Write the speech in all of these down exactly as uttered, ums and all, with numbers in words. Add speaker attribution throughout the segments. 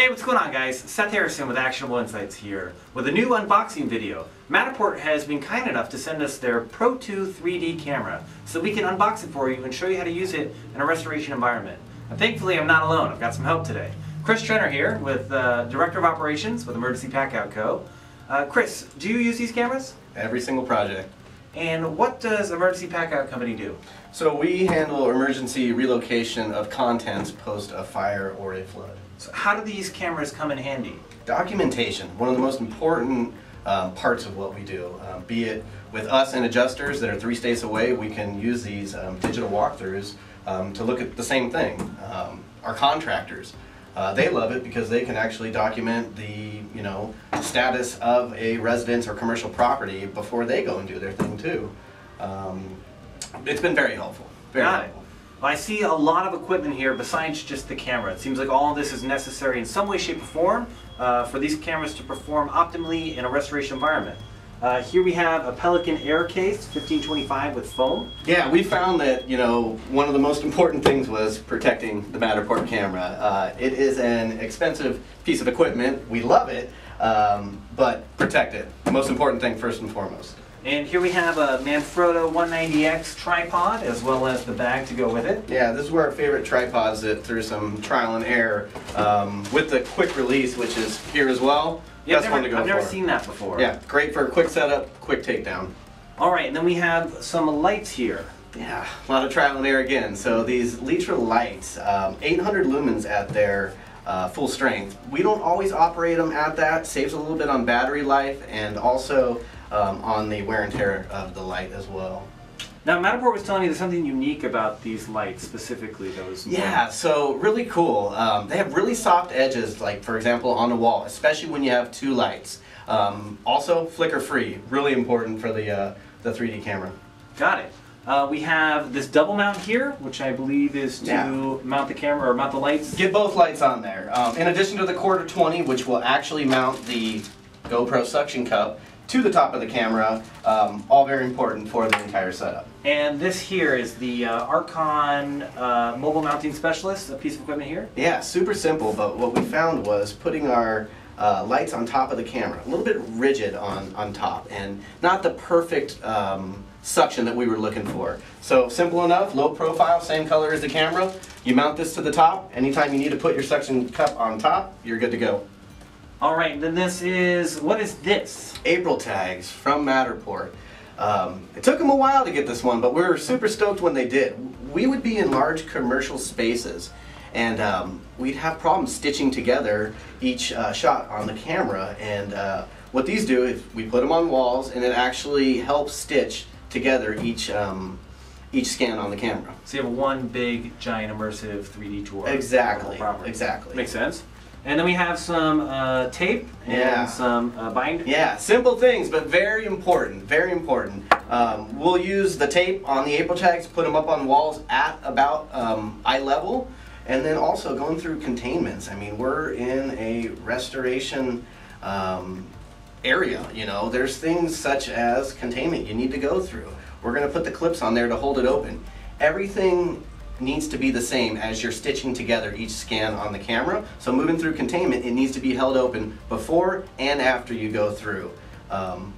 Speaker 1: Hey, what's going on, guys? Seth Harrison with Actionable Insights here with a new unboxing video. Matterport has been kind enough to send us their Pro two three D camera so we can unbox it for you and show you how to use it in a restoration environment. And thankfully, I'm not alone. I've got some help today. Chris Trenner here with uh, Director of Operations with Emergency Packout Co. Uh, Chris, do you use these cameras?
Speaker 2: Every single project.
Speaker 1: And what does Emergency Packout Company do?
Speaker 2: So we handle emergency relocation of contents post a fire or a flood.
Speaker 1: So how do these cameras come in handy?
Speaker 2: Documentation, one of the most important um, parts of what we do. Um, be it with us and adjusters that are three states away, we can use these um, digital walkthroughs um, to look at the same thing. Um, our contractors, uh, they love it because they can actually document the you know status of a residence or commercial property before they go and do their thing too. Um, it's been very helpful. Very
Speaker 1: Got
Speaker 2: helpful.
Speaker 1: it. Well, I see a lot of equipment here besides just the camera. It seems like all of this is necessary in some way, shape, or form uh, for these cameras to perform optimally in a restoration environment. Uh, here we have a Pelican Air Case, fifteen twenty-five with foam.
Speaker 2: Yeah, we found that, you know, one of the most important things was protecting the Matterport camera. Uh, it is an expensive piece of equipment. We love it, um, but protect it. The most important thing first and foremost.
Speaker 1: And here we have a Manfrotto one ninety X tripod as well as the bag to go with it.
Speaker 2: Yeah, this is where our favorite tripods that through some trial and error um, with the quick release, which is here as well.
Speaker 1: Yeah,
Speaker 2: That's
Speaker 1: I've
Speaker 2: one
Speaker 1: never,
Speaker 2: to go
Speaker 1: I've never
Speaker 2: for.
Speaker 1: seen that before.
Speaker 2: Yeah, great for a quick setup, quick takedown.
Speaker 1: All right, and then we have some lights here.
Speaker 2: Yeah, a lot of trial and error again. So these Litra lights, um, eight hundred lumens at their uh, full strength. We don't always operate them at that. Saves a little bit on battery life and also um, on the wear and tear of the light as well.
Speaker 1: Now, Matterport was telling me there's something unique about these lights specifically that was
Speaker 2: Yeah, so really cool. Um, they have really soft edges, like for example on the wall, especially when you have two lights. Um, also flicker free, really important for the, uh, the three D camera.
Speaker 1: Got it. Uh, we have this double mount here, which I believe is to
Speaker 2: Yeah.
Speaker 1: mount the camera or mount the lights.
Speaker 2: Get both lights on there. Um, in addition to the quarter twenty, which will actually mount the GoPro suction cup to the top of the camera, um, all very important for the entire setup.
Speaker 1: And this here is the uh, Archon uh, Mobile Mounting Specialist, a piece of equipment here.
Speaker 2: Yeah, super simple, but what we found was putting our uh, lights on top of the camera, a little bit rigid on, on top, and not the perfect um, suction that we were looking for. So simple enough, low profile, same color as the camera. You mount this to the top. Anytime you need to put your suction cup on top, you're good to go.
Speaker 1: All right, then this is, what is this?
Speaker 2: April tags from Matterport. Um, it took them a while to get this one, but we were super stoked when they did. We would be in large commercial spaces and um, we'd have problems stitching together each uh, shot on the camera, and uh, what these do is we put them on walls and it actually helps stitch together each um, each scan on the camera.
Speaker 1: So you have one big, giant, immersive three D tour.
Speaker 2: Exactly, exactly.
Speaker 1: Makes sense. And then we have some uh, tape and
Speaker 2: yeah.
Speaker 1: some uh, bind.
Speaker 2: Yeah, simple things, but very important, very important. Um, we'll use the tape on the April tags, put them up on walls at about um, eye level, and then also going through containments. I mean, we're in a restoration um, area, you know. There's things such as containment you need to go through. We're going to put the clips on there to hold it open. Everything needs to be the same as you're stitching together each scan on the camera. So moving through containment, it needs to be held open before and after you go through. Um,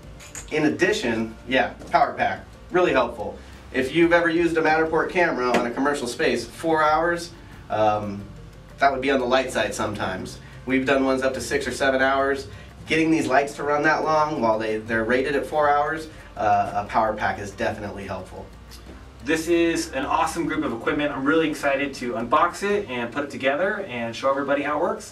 Speaker 2: in addition, yeah, power pack, really helpful. If you've ever used a Matterport camera on a commercial space, four hours, um, that would be on the light side sometimes. We've done ones up to six or seven hours. Getting these lights to run that long while they, they're rated at four hours, uh, a power pack is definitely helpful.
Speaker 1: This is an awesome group of equipment. I'm really excited to unbox it and put it together and show everybody how it works.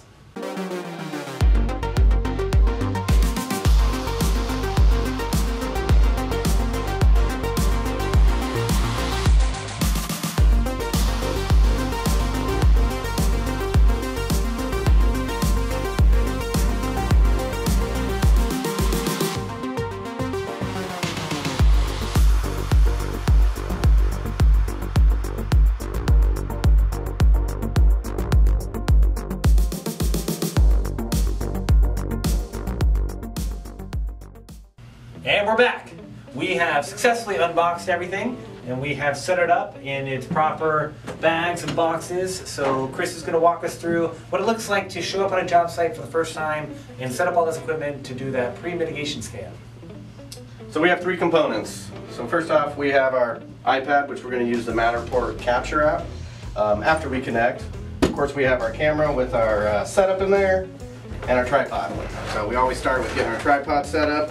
Speaker 1: And we're back. We have successfully unboxed everything. and we have set it up in its proper bags and boxes. So Chris is going to walk us through what it looks like to show up on a job site for the first time and set up all this equipment to do that pre-mitigation scan.
Speaker 2: So we have three components. So first off, we have our iPad, which we're going to use the Matterport capture app. Um, after we connect, of course, we have our camera with our uh, setup in there and our tripod. So we always start with getting our tripod set up.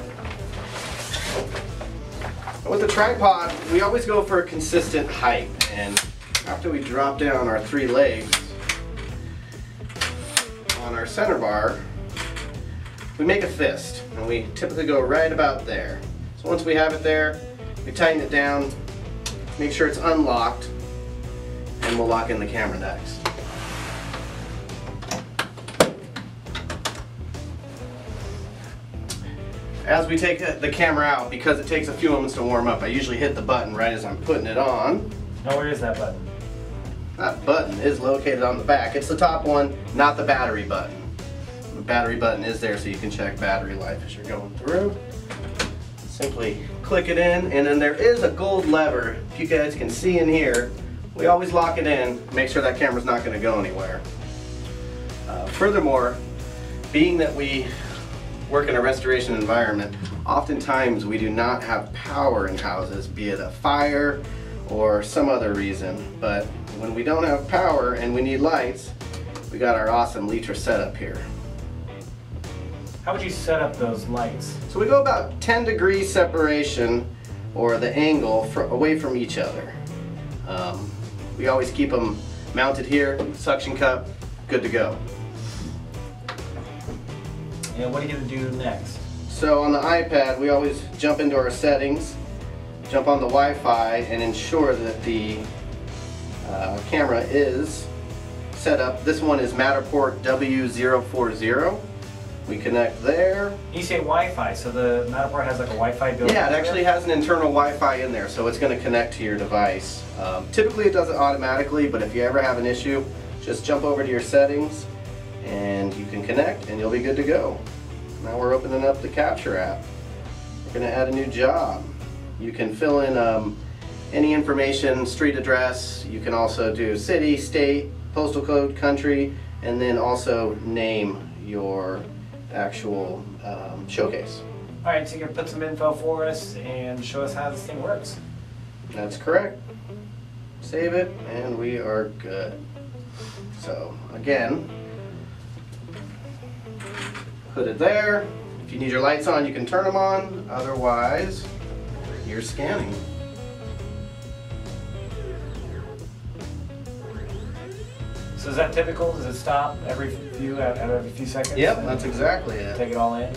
Speaker 2: With the tripod, we always go for a consistent height, and after we drop down our three legs on our center bar, we make a fist, and we typically go right about there. So once we have it there, we tighten it down, make sure it's unlocked, and we'll lock in the camera next. As we take the camera out, because it takes a few moments to warm up, I usually hit the button right as I'm putting it on.
Speaker 1: Now where is that button?
Speaker 2: That button is located on the back. It's the top one, not the battery button. The battery button is there so you can check battery life as you're going through. Simply click it in, and then there is a gold lever. If you guys can see in here, we always lock it in, make sure that camera's not going to go anywhere. Uh, furthermore, being that we work in a restoration environment, oftentimes we do not have power in houses, be it a fire or some other reason. But when we don't have power and we need lights, we got our awesome Litra setup here.
Speaker 1: How would you set up those lights?
Speaker 2: So we go about ten degrees separation, or the angle, for, away from each other. Um, we always keep them mounted here, suction cup, good to go.
Speaker 1: And what are you going to do next?
Speaker 2: So on the iPad, we always jump into our settings, jump on the Wi-Fi, and ensure that the uh, camera is set up. This one is Matterport W zero four zero. We connect there.
Speaker 1: You say Wi-Fi, so the Matterport has like a Wi-Fi built in?
Speaker 2: Yeah, it actually has an internal Wi-Fi in there, so it's going to connect to your device. Um, typically it does it automatically, but if you ever have an issue, just jump over to your settings and you can connect and you'll be good to go. Now we're opening up the capture app. We're going to add a new job. You can fill in um, any information, street address. You can also do city, state, postal code, country, and then also name your actual um, showcase.
Speaker 1: Alright, so you're going to put some info for us and show us how this thing works.
Speaker 2: That's correct. Save it and we are good. So again, put it there. If you need your lights on, you can turn them on. Otherwise, you're scanning.
Speaker 1: So is that typical? Does it stop every few at every few seconds?
Speaker 2: Yep, that's exactly it.
Speaker 1: Take it all in.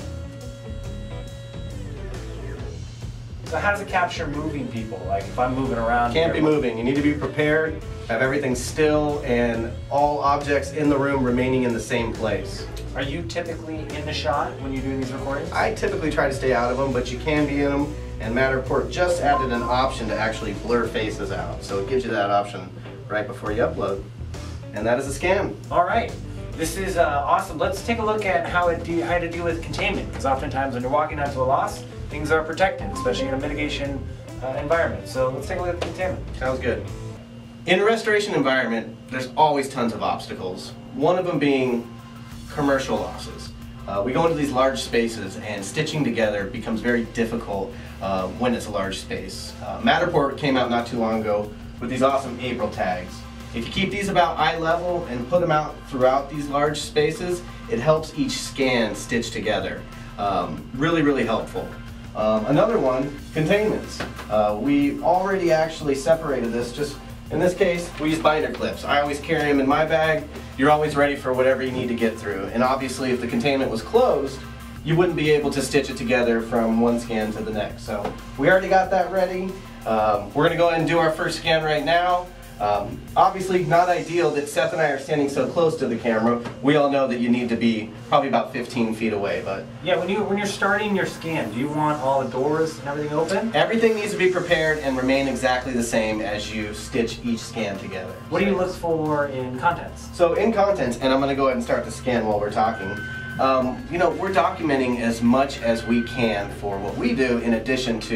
Speaker 1: So how does it capture moving people? Like if I'm moving around?
Speaker 2: Can't be
Speaker 1: here,
Speaker 2: moving. You need to be prepared. Have everything still and all objects in the room remaining in the same place.
Speaker 1: Are you typically in the shot when you're doing these recordings?
Speaker 2: I typically try to stay out of them, but you can be in them. And Matterport just added an option to actually blur faces out. So it gives you that option right before you upload. And that is a scan.
Speaker 1: All right. This is uh, awesome. Let's take a look at how, it de how to deal with containment, because oftentimes when you're walking onto a loss, things are protected, especially in a mitigation uh, environment. So let's take a look at containment.
Speaker 2: Sounds good. In a restoration environment, there's always tons of obstacles. One of them being commercial losses. Uh, we go into these large spaces and stitching together becomes very difficult uh, when it's a large space. Uh, Matterport came out not too long ago with these awesome April tags. If you keep these about eye level and put them out throughout these large spaces, it helps each scan stitch together. Um, really, really helpful. Um, another one, containments. Uh, we already actually separated this. Just in this case, we use binder clips. I always carry them in my bag. You're always ready for whatever you need to get through. And obviously, if the containment was closed, you wouldn't be able to stitch it together from one scan to the next. So we already got that ready. Um, we're going to go ahead and do our first scan right now. Um, obviously not ideal that Seth and I are standing so close to the camera. We all know that you need to be probably about fifteen feet away, but
Speaker 1: yeah, when you when you're starting your scan, do you want all the doors and everything open?
Speaker 2: Everything needs to be prepared and remain exactly the same as you stitch each scan together.
Speaker 1: What do you look for in contents?
Speaker 2: So in contents, and I'm going to go ahead and start the scan while we're talking. Um, you know, we're documenting as much as we can for what we do, in addition to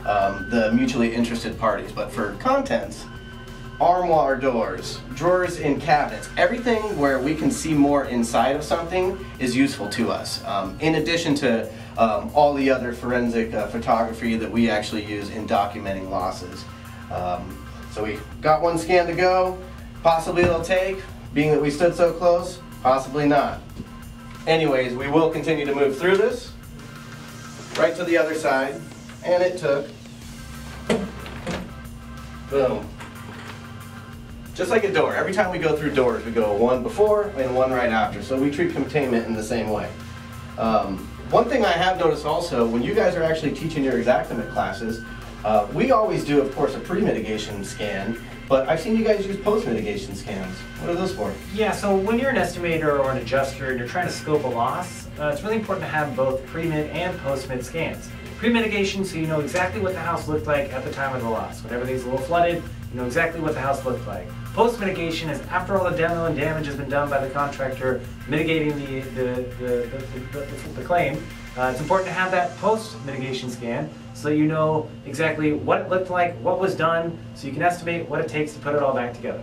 Speaker 2: um, the mutually interested parties. But for contents, armoire doors, drawers in cabinets, everything where we can see more inside of something is useful to us. Um, in addition to um, all the other forensic uh, photography that we actually use in documenting losses. Um, so we got one scan to go. Possibly it'll take, being that we stood so close, possibly not. Anyways, we will continue to move through this, right to the other side, and it took, boom. Just like a door, every time we go through doors, we go one before and one right after, so we treat containment in the same way. Um, one thing I have noticed also, when you guys are actually teaching your Xactimate classes, uh, we always do, of course, a pre-mitigation scan, but I've seen you guys use post-mitigation scans. What are those for?
Speaker 1: Yeah, so when you're an estimator or an adjuster and you're trying to scope a loss, uh, it's really important to have both pre-mid and post-mid scans. Pre-mitigation, so you know exactly what the house looked like at the time of the loss. When everything's a little flooded, you know exactly what the house looked like. Post-mitigation is after all the demo and damage has been done by the contractor, mitigating the, the, the, the, the, the claim. Uh, it's important to have that post-mitigation scan so that you know exactly what it looked like, what was done, so you can estimate what it takes to put it all back together.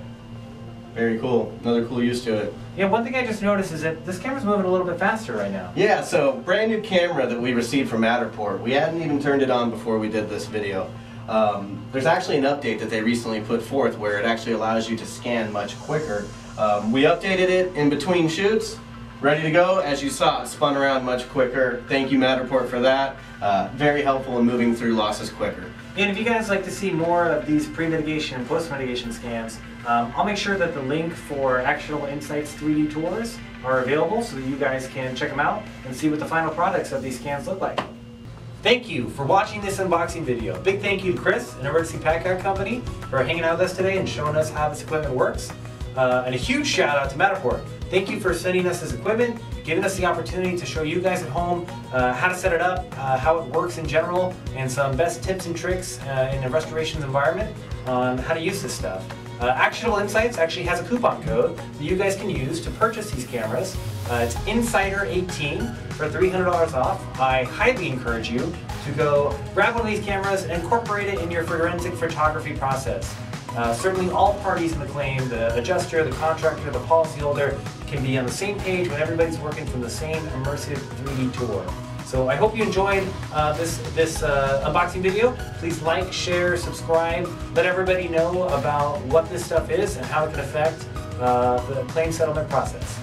Speaker 2: Very cool. Another cool use to it.
Speaker 1: Yeah, one thing I just noticed is that this camera's moving a little bit faster right now.
Speaker 2: Yeah, so brand new camera that we received from Matterport. We hadn't even turned it on before we did this video. Um, there's actually an update that they recently put forth where it actually allows you to scan much quicker. Um, we updated it in between shoots. Ready to go. As you saw, it spun around much quicker. Thank you, Matterport, for that. Uh, very helpful in moving through losses quicker.
Speaker 1: And if you guys like to see more of these pre-mitigation and post-mitigation scans, um, I'll make sure that the link for Actionable Insights three D tours are available so that you guys can check them out and see what the final products of these scans look like. Thank you for watching this unboxing video. Big thank you to Chris and Emergency Pack-Out Company for hanging out with us today and showing us how this equipment works. Uh, and a huge shout out to Matterport. Thank you for sending us this equipment, giving us the opportunity to show you guys at home uh, how to set it up, uh, how it works in general, and some best tips and tricks uh, in a restorations environment on how to use this stuff. Uh, Actionable Insights actually has a coupon code that you guys can use to purchase these cameras. Uh, it's Insider eighteen for three hundred dollars off. I highly encourage you to go grab one of these cameras and incorporate it in your forensic photography process. Uh, certainly all parties in the claim, the adjuster, the contractor, the policyholder, can be on the same page when everybody's working from the same immersive three D tour. So I hope you enjoyed uh, this, this uh, unboxing video. Please like, share, subscribe, let everybody know about what this stuff is and how it can affect uh, the claim settlement process.